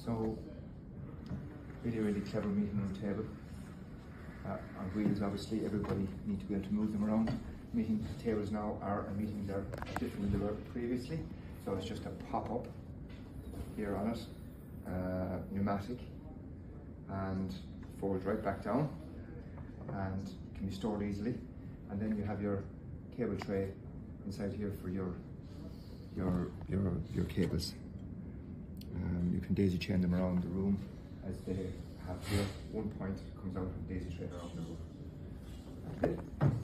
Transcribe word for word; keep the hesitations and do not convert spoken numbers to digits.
So, really, really clever meeting room table. Uh, on wheels, obviously, everybody need to be able to move them around. Meeting tables now are, and meetings are different than they were previously. So it's just a pop-up here on it, uh, pneumatic, and folds right back down, and can be stored easily. And then you have your cable tray inside here for your your your your cables. Um, you can daisy chain them around the room as they have here. One point comes out of the daisy chain around the room. That's it.